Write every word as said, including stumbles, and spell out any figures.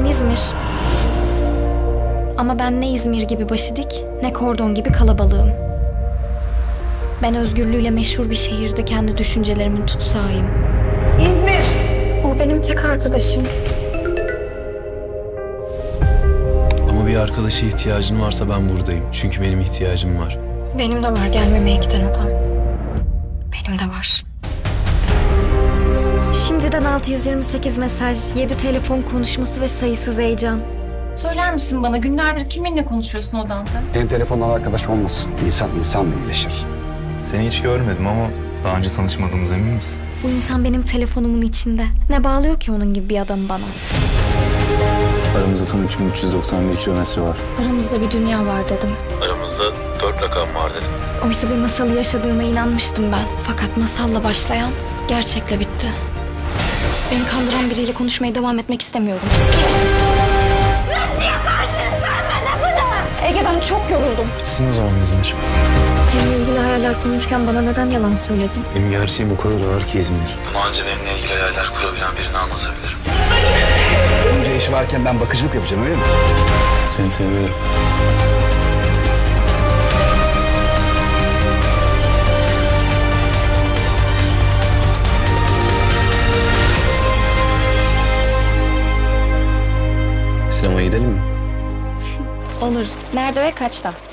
Ben İzmir. Ama ben ne İzmir gibi başı dik, ne kordon gibi kalabalığım. Ben özgürlüğüyle meşhur bir şehirde kendi düşüncelerimin tutsağıyım. İzmir! O benim tek arkadaşım. Ama bir arkadaşa ihtiyacın varsa ben buradayım. Çünkü benim ihtiyacım var. Benim de var gelmemeye giden adam. Benim de var. Şimdiden altı yüz yirmi sekiz mesaj, yedi telefon konuşması ve sayısız heyecan. Söyler misin bana günlerdir kiminle konuşuyorsun odanda? Benim telefonlar arkadaş olmasın. İnsan insanla iyileşir. Seni hiç görmedim ama daha önce tanışmadığımız emin misin? Bu insan benim telefonumun içinde. Ne bağlıyor ki onun gibi bir adam bana? Aramızda tam üç bin üç yüz doksan bir kilometre var. Aramızda bir dünya var dedim. Aramızda dört rakam var dedim. Oysa bir masalı yaşadığıma inanmıştım ben. Fakat masalla başlayan gerçekle bitti. Beni kandıran biriyle konuşmaya devam etmek istemiyorum. Nasıl yaparsın sen bana bunu? Ege ben çok yoruldum. Bitsin o zaman İzmir. Seninle ilgili hayaller kurmuşken bana neden yalan söyledin? Benim gerçeğim o kadar ağır ki İzmir. Bunu ancak benimle ilgili hayaller kurabilen birini anlatabilirim. Önce iş varken ben bakıcılık yapacağım öyle mi? Seni seviyorum. Sinemaya gidelim mi? Olur. Nerede ve kaçta?